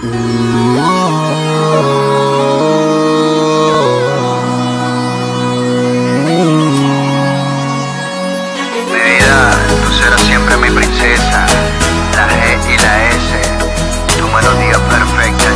vida, tú serás siempre mi princesa, la G y la S, tu melodía perfecta,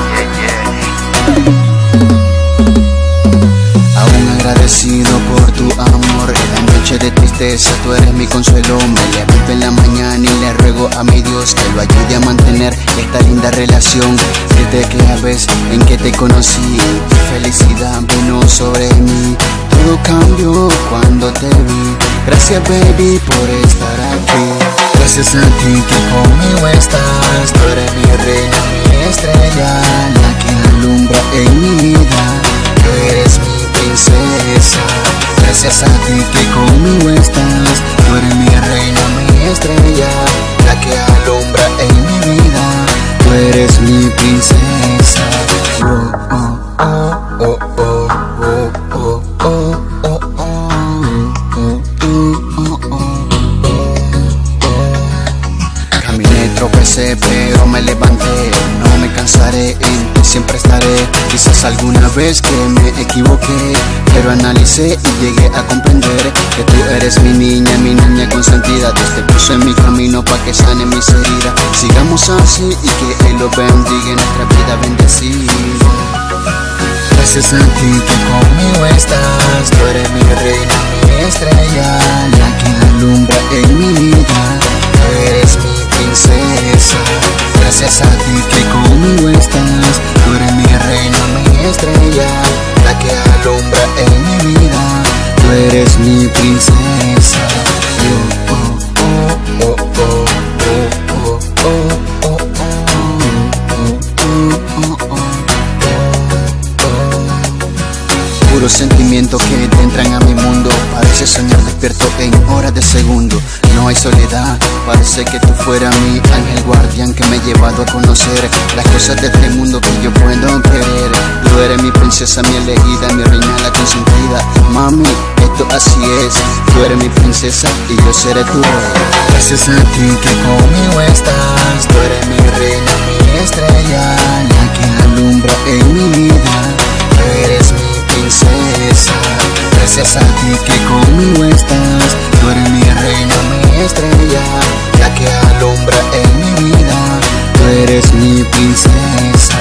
Aún agradecido por tu amor, en la noche de tristeza tú eres mi consuelo. Me levanto en la mañana y le ruego a mi Dios que lo ayude a mantener esta linda relación. Desde que la vez en que te conocí, tu felicidad vino sobre mí. Todo cambió cuando te vi. Gracias baby por estar aquí. Gracias a ti que conmigo estás. Tú eres mi reina, mi estrella, la que alumbra en mi vida. Tú eres mi princesa. Gracias a ti que conmigo estás. Tú eres mi reina, mi estrella, la que alumbra en mi vida. Tú eres mi princesa. Caminé, tropecé, pero me levanté. No me cansaré, en ti siempre estaré. Quizás alguna vez que me equivoqué, pero analicé y llegué a comprender que tú eres mi niña consentida. Dios te puso en mi camino pa' que sane mis heridas. Sigamos así y que Él lo bendiga en nuestra vida bendecida. Gracias a ti que conmigo estás. Tú eres mi reina, mi estrella, la que alumbra en mi vida. Tú eres mi princesa. Gracias a ti que conmigo estás. Tú eres mi reina, mi estrella, la que alumbra en mi vida. Tú eres mi princesa. Puros sentimientos que te entran a mi mundo. Parece soñar despierto en horas de segundo. No hay soledad, parece que tú fueras mi ángel guardián que me he llevado a conocer las cosas de este mundo que yo puedo querer. Tú eres mi princesa, mi elegida, mi reina, la consentida. Mami, esto así es. Tú eres mi princesa y yo seré tu rey. Gracias a ti que conmigo estás. Tú eres mi reina, mi estrella, la que alumbra en mi vida. Tú eres mi princesa. Gracias a ti que conmigo estás. Tú eres mi reina, mi estrella, la que alumbra en mi vida. Tú eres mi princesa.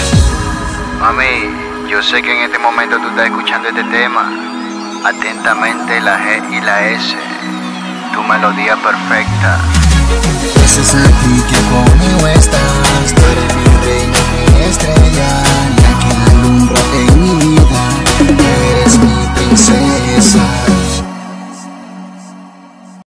Mami, yo sé que en este momento tú estás escuchando este tema. Atentamente la G y la S, tu melodía perfecta. Gracias a ti que conmigo estás. Tú eres mi reina, mi estrella, la que alumbra en mi vida. Tú eres mi princesa.